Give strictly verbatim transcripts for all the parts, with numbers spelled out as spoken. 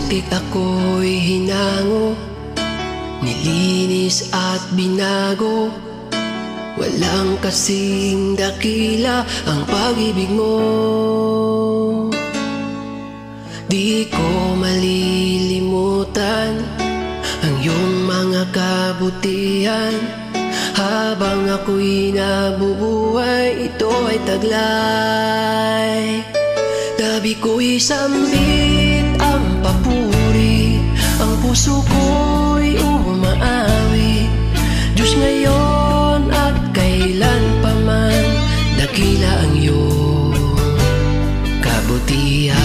putik ako'y hinango, nilinis at binago. Walang kasing dakila ang pag-ibig mo. Di ko malilimutan ang iyong mga kabutihan. Habang ako'y nabubuhay, ito ay taglay. Tabi ko'y sambit ang papuri, ang puso ko'y umaawi. Diyos ngayon at kailan pa man, dakila ang iyong kabutihan.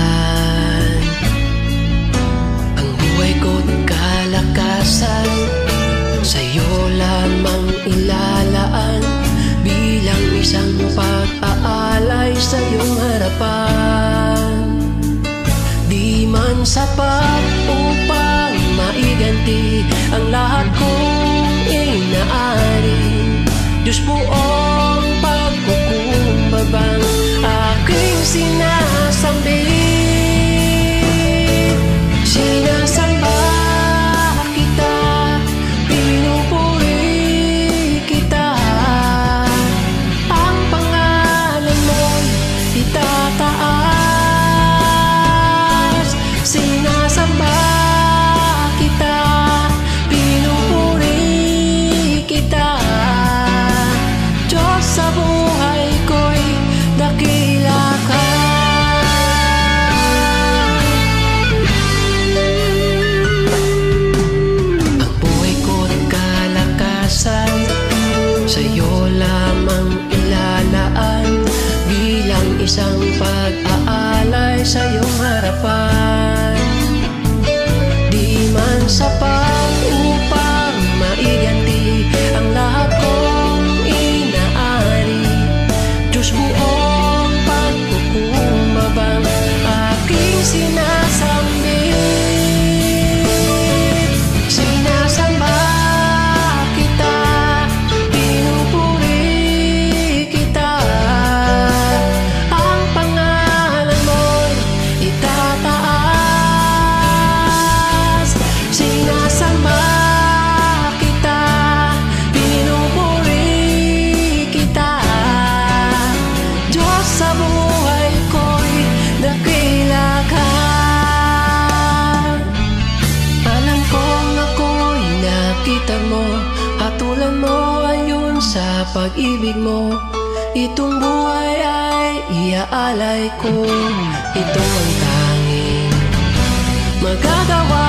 Ang buhay ko't kalakasan, sa'yo lamang ilalaan, bilang isang pag-aalay sa iyong harapan. Di man sapat upang maiganti ang lahat kong inaari. Diyos buong pagkukumbabang aking sinasambit. Sinasamba kita, pinupuri kita. Ang pangalan mo'y itataas. Sinasamba kita, pinupuri kita. Diyos sa buhay ko'y dakila ka. Ang buhay ko't kalakasan, sa'yo lamang ilalaan, bilang isang pag-aalay sa iyong harapan. Di man sapat upang maiganti ang lahat kong inaari. Diyos buong pagkukumbabang aking sinasambit. Sinasamba kita, pinupuri kita. Ang pangalan mo'y itataas. Sinasamba kita, pinupuri kita. Diyos sa buhay ko'y dakila ka. Alam kong ako'y nakita mo, hatulan mo ayon sa pag-ibig mo. Itong buhay ay iaalay ko, ito ang tanging magagawa